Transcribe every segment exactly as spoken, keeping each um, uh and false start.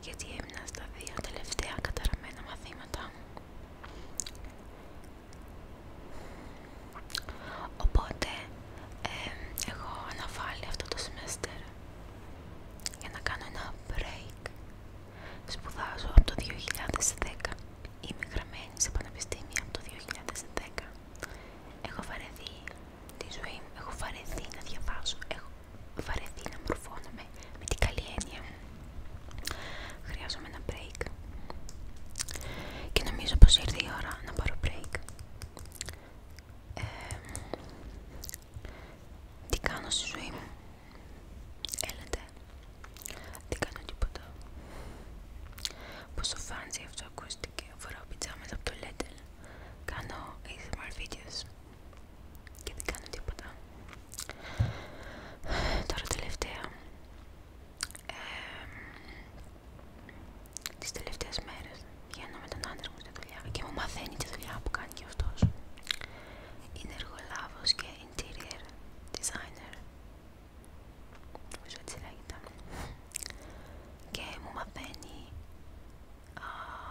γιατί έμεινα στα δύο τελευταία καταραμένα μαθήματα. Οπότε ε, έχω αναβάλει αυτό το semester για να κάνω ένα break. Σπουδάζω από το δύο χιλιάδες δέκα. Είμαι γραμμένη σε πανεπιστήμια από το δύο χιλιάδες δέκα. Έχω βαρεθεί τη ζωή μου, έχω βαρεθεί να διαβάζω, έχω βαρεθεί να μορφώνομαι με την καλή έννοια. Χρειάζομαι ένα break. Και νομίζω πως ήρθε η ώρα να πάρω break. Ε, τι κάνω στη ζωή μου? Έλατε, δεν κάνω τίποτα. Πόσο fancy αυτό ακούστηκε. Φοράω πιτζάμες από το Lidl. Κάνω έι ες εμ αρ videos και δεν κάνω τίποτα. Τώρα τελευταία ε, τις τελευταίες μέρες βγαίνω με τον άντρα μου στη δουλειά και μου μαθαίνει τη δουλειά που κάνει και αυτός. Είναι εργολάβος και interior designer, νομίζω έτσι λέγεται, και μου μαθαίνει α,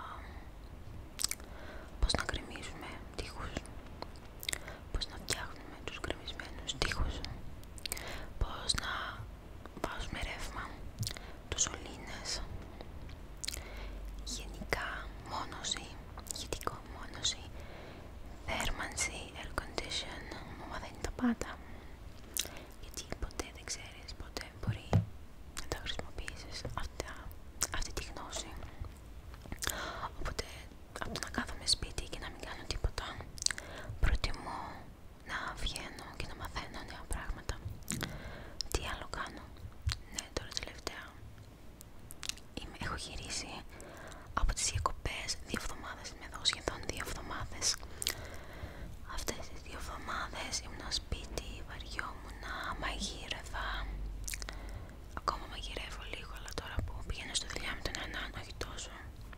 πώς να γκρεμίζουμε τοίχους, πώς να φτιάχνουμε τους γκρεμισμένους τοίχους, πώς να βάζουμε ρεύμα, τους σωλήνες, γενικά μόνωση, ηγετικό μόνωση, θέρμανση, air condition. Μου μαθαίνει τα πάντα, γιατί ποτέ δεν ξέρεις πότε μπορεί να τα χρησιμοποιήσεις αυτά, αυτή τη γνώση. Οπότε από το να κάθομαι σπίτι και να μην κάνω τίποτα, προτιμώ να βγαίνω και να μαθαίνω νέα πράγματα. Τι άλλο κάνω? Ναι, τώρα τελευταία είμαι, έχω γυρίσει από τις διακοπές δύο εβδομάδες, είμαι εδώ σχεδόν δύο εβδομάδες. Αυτές τις δύο εβδομάδες ήμουν σπίτι, βαριόμουνα, μαγείρευα. Ακόμα μαγειρεύω λίγο, αλλά τώρα που πηγαίνω στη δουλειά με τον έναν, όχι τόσο.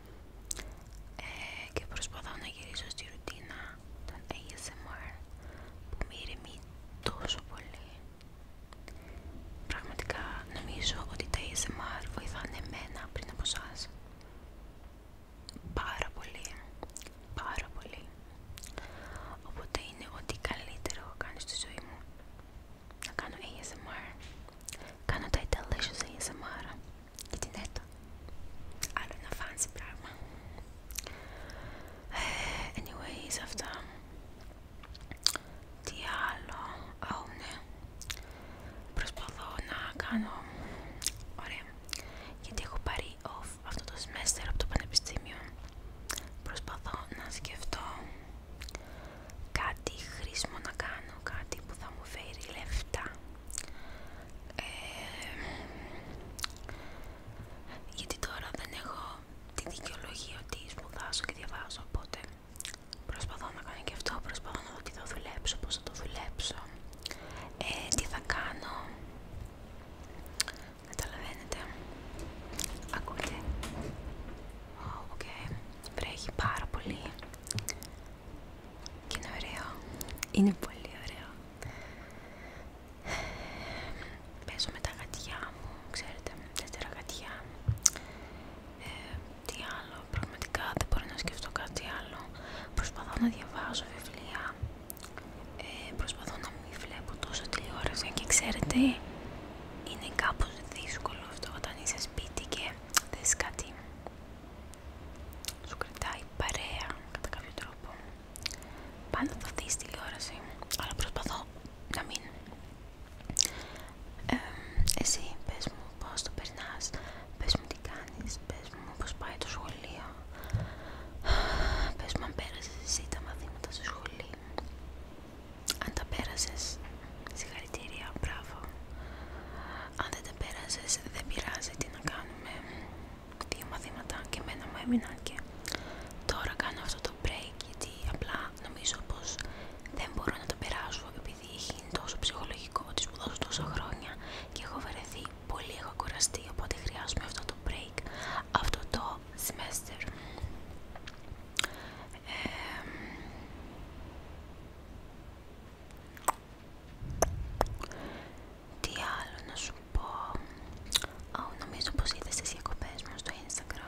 Ε, και προσπαθώ να γυρίσω στη ρουτίνα των έι ες εμ αρ που με ηρεμεί τόσο πολύ. Πραγματικά νομίζω ότι τα έι ες εμ αρ βοηθάνε εμένα πριν από εσάς πάρα πολύ, πάρα πολύ. Οπότε είναι ό,τι καλύτερο κάνω στη ζωή μου να κάνω έι ες εμ αρ. Κάνω τα Delicious έι ες εμ αρ και την έτω. Άλλο ένα fancy πράγμα. Anyways, αυτά. Τι άλλο? Oh, ναι. Προσπαθώ να κάνω, ωραία, γιατί έχω πάρει off αυτό το semester από το πανεπιστήμιο. Προσπαθώ να σκεφτώ κάτι χρήσιμο να κάνω, κάτι που θα μου φέρει λεφτά. Ε, γιατί τώρα δεν έχω τη δικαιολογία ότι σπουδάζω και διαβάζω, οπότε προσπαθώ να κάνω και αυτό, προσπαθώ να δω τι θα δουλέψω, πώς θα το δουλέψω, ε, τι θα κάνω. Καταλαβαίνετε? Ακούτε? Oh, okay. Βρέχει πάρα πολύ και είναι ωραίο, είναι πολύ ωραίο. Παίζω με τα γατιά μου, ξέρετε, τέσσερα γατιά. Ε, τι άλλο? Πραγματικά δεν μπορώ να σκεφτώ κάτι άλλο. Προσπαθώ να διαβάζω βιβλία, ε, προσπαθώ να μην βλέπω τόσο τηλεόραση, και ξέρετε, είναι κάπως δύσκολο αυτό όταν είσαι σπίτι και θες κάτι, σου κρατάει παρέα κατά κάποιο τρόπο. Πάντα θα δεις τηλεόραση, αλλά προσπαθώ να μην. Ε, εσύ πες μου πώς το περνάς, πες μου τι κάνεις, πες μου πώς πάει το σχολείο, πες μου αν πέρασες εσύ τα μαθήματα στο σχολείο. Αν τα πέρασες, συγχαρητήρια, μπράβο. Αν δεν τα πέρασες, δεν πειράζει, τι να κάνουμε. Δύο μαθήματα και εμένα μου έμειναν και τώρα κάνω αυτό το break, γιατί απλά νομίζω πως δεν μπορώ να το περάσω, επειδή έχει γίνει τόσο ψυχολογικό ότι σπουδάζω τόσα χρόνια και έχω βαρεθεί πολύ, έχω κουραστεί, οπότε χρειάζομαι αυτό το break, αυτό το semester. Ε, τι άλλο να σου πω? Oh, νομίζω πως είδες τις διακοπές μου στο Instagram.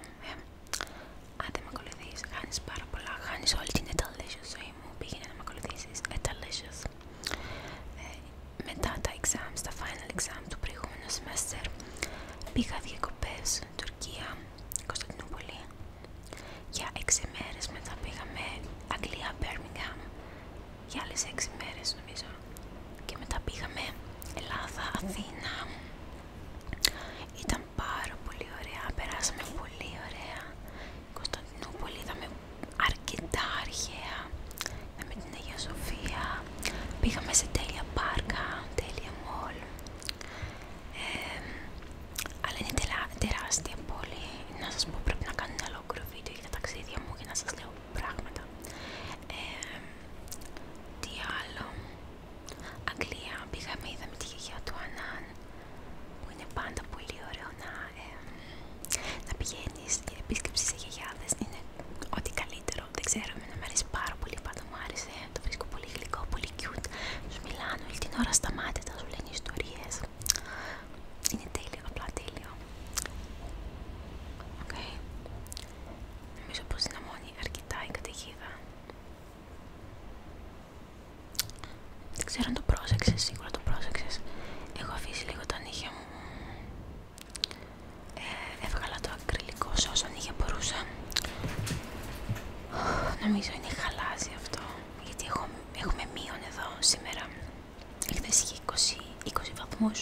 νομίζω είναι χαλάζει αυτό, γιατί έχω, έχουμε μείον εδώ σήμερα. Χθες είχε είκοσι, είκοσι βαθμούς.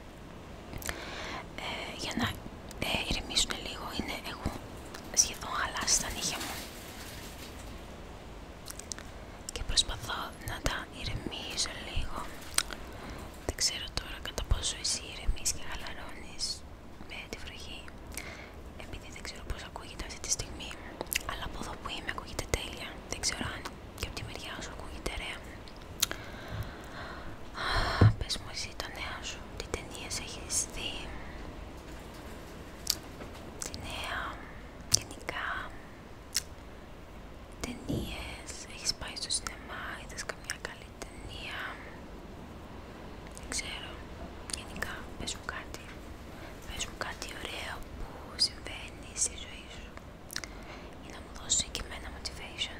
Ε, για να ε, ηρεμήσουν λίγο, είναι, έχω σχεδόν χαλάσει τα νύχια μου και προσπαθώ να τα ηρεμήσω λίγο. Δεν ξέρω τώρα κατά πόσο εσύ ηρεμείς και χαλαρώνεις με τη βροχή, επειδή δεν ξέρω πώς ακούγεται αυτή τη στιγμή, αλλά από εδώ που είμαι ακούγεται τέλεια. Δεν ξέρω αν και από τη μεριά σου ακούγεται ωραία. Πες μου εσύ τα νέα σου, τι ταινίες έχεις δει, τι νέα, γενικά, ταινίες, έχεις πάει στο σινεμά, είδες καμιά καλή ταινία, δεν ξέρω, γενικά πες μου κάτι, πες μου κάτι ωραίο που συμβαίνει στη ζωή σου ή να μου δώσει και εμένα motivation.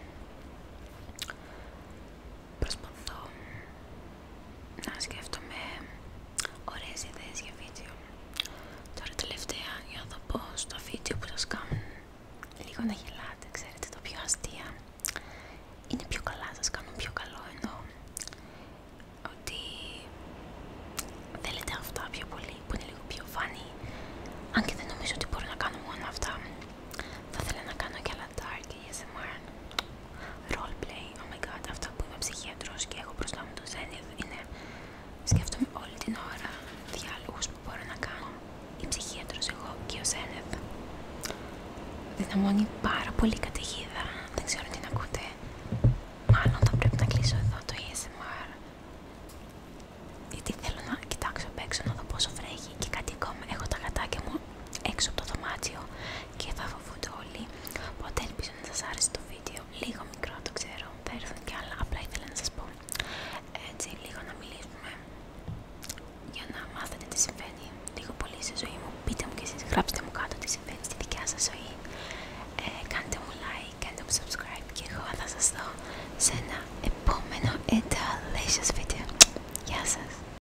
Προσπαθώ να σκέφτομαι ωραίες ιδέες για βίντεο. Τώρα τελευταία για να δω πως τα βίντεο που σας κάνουν λίγο να γελάτε, ξέρετε, το πιο αστεία είναι πιο καλά, σας κάνουν πιο καλό, εννοώ ότι θέλετε αυτά πιο πολύ που είναι λίγο πιο funny, αν και δεν νομίζω ότι μπορώ να κάνω μόνο αυτά. Θα ήθελα να κάνω και άλλα dark έι ες εμ αρ, roleplay, oh my god, αυτά που είμαι ψυχίατρος και έχω μπροστά μου το Zenith, είναι, σκέφτομαι όλη την ώρα διάλογους που μπορώ να κάνω η ψυχίατρος εγώ και ο Zenith. Δυναμώνει πάρα πολύ καταιγίδα, δεν ξέρω τι να ακούτε, μάλλον θα πρέπει να κλείσω εδώ το έι ες εμ αρ, γιατί θέλω να κοιτάξω απ' έξω να δω πόσο βρέχει και κάτι ακόμα. Έχω τα γατάκια μου έξω από το δωμάτιο και θα φοβούνται όλοι, οπότε ελπίζω να σας άρεσε το βίντεο, λίγο μικρό το ξέρω, θα έρθουν κι άλλα, απλά ήθελα να σας πω έτσι λίγο να μιλήσουμε για να μάθετε τι συμβαίνει λίγο πολύ στη ζωή μου. Πείτε μου κι εσείς, γράψτε μου κάτω τι συμβαίνει στη δικιά σας ζωή.